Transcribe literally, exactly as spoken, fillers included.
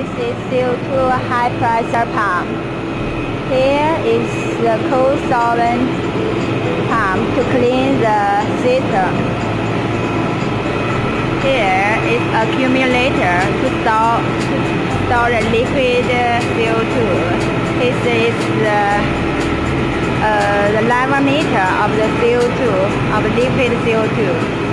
This is C O two high pressure pump. Here is the cold solvent pump to clean the system. Here is accumulator to store, to store the liquid C O two. This is the, uh, the level meter of the C O two, of liquid C O two.